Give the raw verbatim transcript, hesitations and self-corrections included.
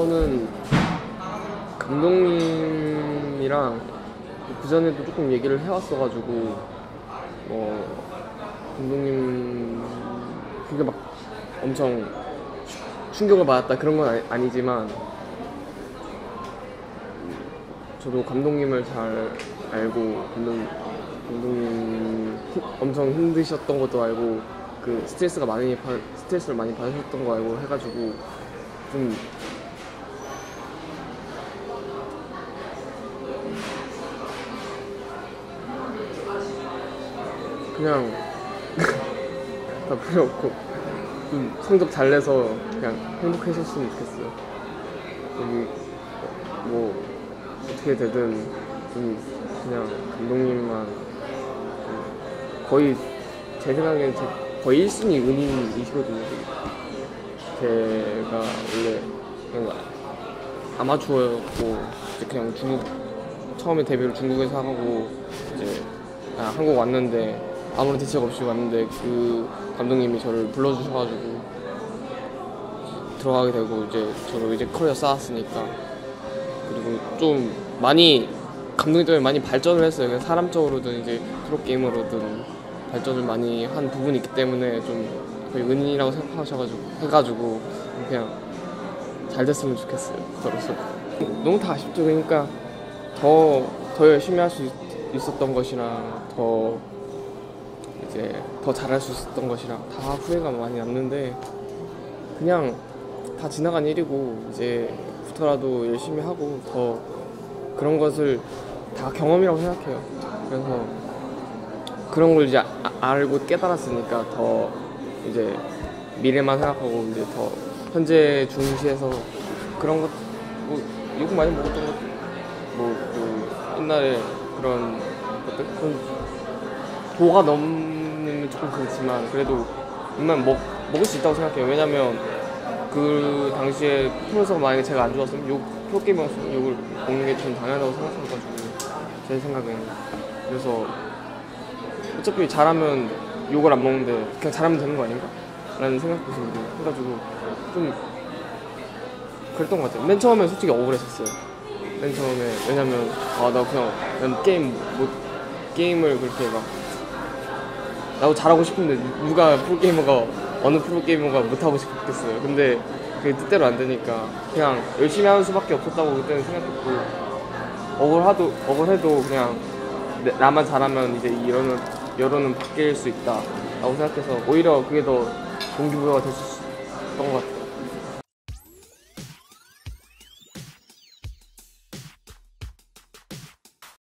저는 감독님이랑 그 전에도 조금 얘기를 해왔어가지고 뭐 감독님 그게 막 엄청 충격을 받았다 그런 건 아니, 아니지만 저도 감독님을 잘 알고 감독, 감독님 엄청 힘드셨던 것도 알고 그 스트레스가 많이 받, 스트레스를 많이 받으셨던 거 알고 해가지고 좀 그냥 다 필요 없고 좀 성적 잘 내서 그냥 행복해졌으면 좋겠어요. 여기 뭐 어떻게 되든 좀 그냥 감독님만 거의 제 생각엔 제 거의 일 순위 은인이시거든요. 제가 원래 그냥 아마추어였고 이제 그냥 중국 처음에 데뷔를 중국에서 하고 이제 아, 한국 왔는데 아무런 대책 없이 왔는데 그 감독님이 저를 불러주셔가지고 들어가게 되고 이제 저도 이제 커리어 쌓았으니까 그리고 좀 많이 감독님 때문에 많이 발전을 했어요. 그냥 사람적으로든 이제 프로게이머로든 발전을 많이 한 부분이 있기 때문에 좀 거의 은인이라고 생각하셔가지고 해가지고 그냥 잘 됐으면 좋겠어요. 저로서 너무 다 아쉽죠. 그러니까 더, 더 열심히 할 수 있었던 것이랑 더 이제 더 잘할 수 있었던 것이랑 다 후회가 많이 남는데 그냥 다 지나간 일이고 이제 부터라도 열심히 하고 더 그런 것을 다 경험이라고 생각해요. 그래서 그런 걸 이제 아, 알고 깨달았으니까 더 이제 미래만 생각하고 이제 더 현재 중시해서 그런 것 뭐 욕 많이 먹었던 것 뭐 그 옛날에 그런 것들 좀 도가 넘는 조금 그렇지만 그래도 웬만 먹 먹을 수 있다고 생각해요. 왜냐면 그 당시에 프로에서 만약에 제가 안 좋았으면 욕 프로게이머였으면 욕을 먹는 게 좀 당연하다고 생각해가지고 제 생각에는 그래서 어차피 잘하면 욕을 안 먹는데 그냥 잘하면 되는 거 아닌가? 라는 생각도 들고 해가지고 좀 그랬던 것 같아요. 맨 처음에 솔직히 억울했었어요. 맨 처음에 왜냐면 아 나 그냥 난 게임 뭐 게임을 그렇게 막 나도 잘하고 싶은데 누가 프로게이머가 어느 프로게이머가 못하고 싶겠어요. 근데 그게 뜻대로 안 되니까 그냥 열심히 하는 수밖에 없었다고 그때는 생각했고 억울하도 억울해도 그냥 나만 잘하면 이제 이러는 여론은 바뀔 수 있다 라고 생각해서 오히려 그게 더 동기부여가 될 수 있었던 것 같아요.